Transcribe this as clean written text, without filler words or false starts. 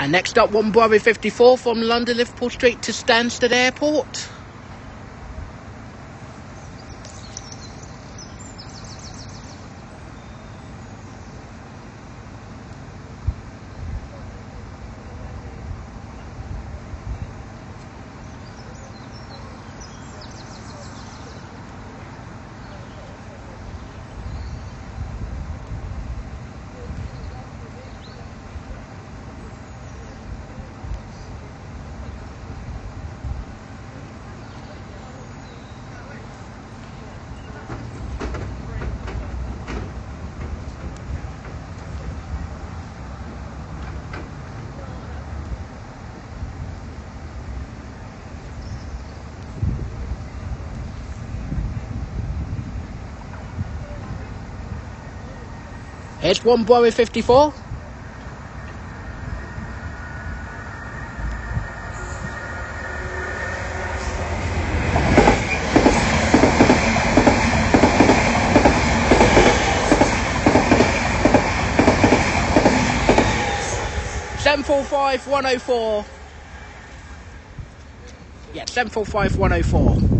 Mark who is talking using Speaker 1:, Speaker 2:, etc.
Speaker 1: And next up, 1 Bravo 54 from London Liverpool Street to Stansted Airport. Here's 1 Bravo 54. Seven 745 104. Yeah, 745 104.